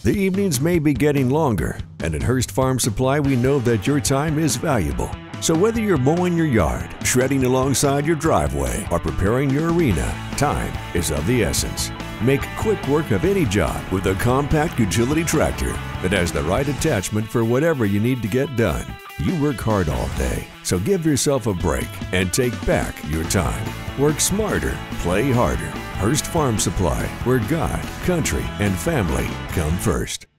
The evenings may be getting longer, and at Hurst Farm Supply we know that your time is valuable. So whether you're mowing your yard, shredding alongside your driveway, or preparing your arena, time is of the essence. Make quick work of any job with a compact utility tractor that has the right attachment for whatever you need to get done. You work hard all day, so give yourself a break and take back your time. Work smarter, play harder. Hurst Farm Supply, where God, country, and family come first.